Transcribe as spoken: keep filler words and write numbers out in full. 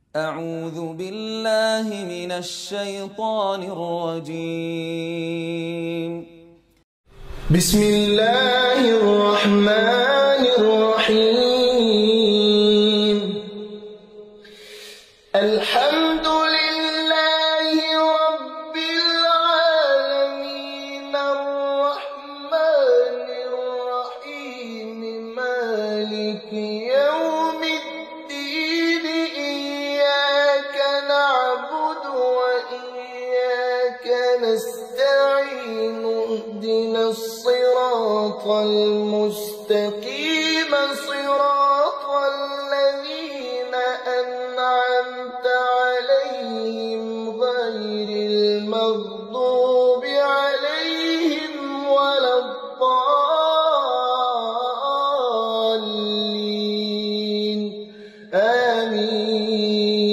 أعوذ بالله من الشيطان الرجيم. بسم الله الرحمن الرحيم. الحمد لله رب العالمين الرحمن الرحيم مالك يوم الدين إياك نعبد وإياك نستعين اهدنا الصراط المستقيم صراط الذين أنعمت عليهم غير المغضوب عليهم ولا الضالين آمين.